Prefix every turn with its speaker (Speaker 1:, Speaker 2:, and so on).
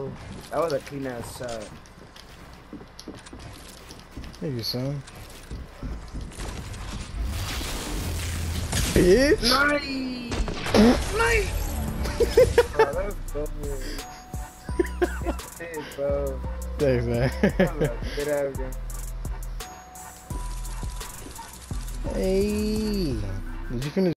Speaker 1: That was a clean ass shot.
Speaker 2: Thank you, son. Bitch!
Speaker 1: Nice! Nice! Bro, let's go. Hey, bro.
Speaker 2: Thanks, man.
Speaker 1: Get out of here.
Speaker 2: Hey! Did you finish?